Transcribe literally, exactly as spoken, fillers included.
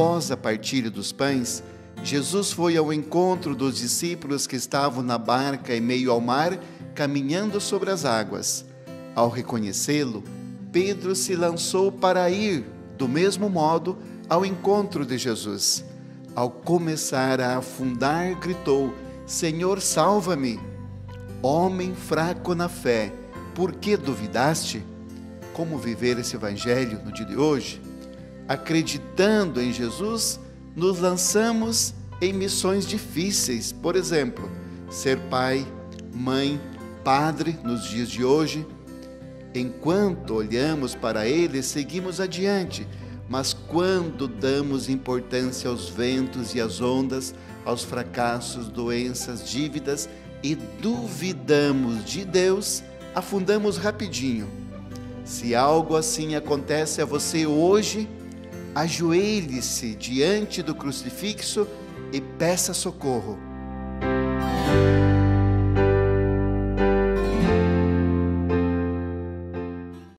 Após a partilha dos pães, Jesus foi ao encontro dos discípulos que estavam na barca em meio ao mar, caminhando sobre as águas. Ao reconhecê-lo, Pedro se lançou para ir, do mesmo modo, ao encontro de Jesus. Ao começar a afundar, gritou: Senhor, salva-me! Homem fraco na fé, por que duvidaste? Como viver esse evangelho no dia de hoje? Acreditando em Jesus, nos lançamos em missões difíceis, por exemplo, ser pai, mãe, padre nos dias de hoje. Enquanto olhamos para ele, seguimos adiante, mas quando damos importância aos ventos e às ondas, aos fracassos, doenças, dívidas e duvidamos de Deus, afundamos rapidinho. Se algo assim acontece a você hoje, ajoelhe-se diante do crucifixo e peça socorro.